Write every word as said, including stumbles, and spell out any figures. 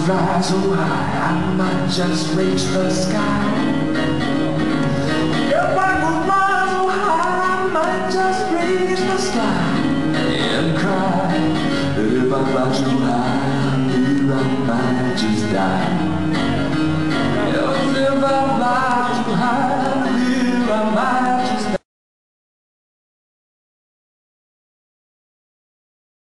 fly so high, I might just reach the sky. If I could fly so high, I might just reach the sky and cry. If I fly too high, I might just die. If